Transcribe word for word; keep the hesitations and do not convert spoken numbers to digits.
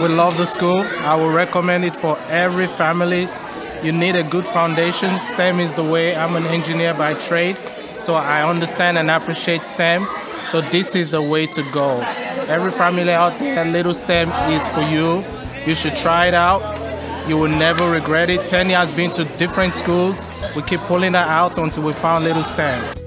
We love the school. I will recommend it for every family. You need a good foundation. STEM is the way. I'm an engineer by trade, so I understand and appreciate STEM. So this is the way to go. Every family out there, Little STEM is for you. You should try it out. You will never regret it. Ten years been to different schools. We keep pulling that out until we found Little STEM.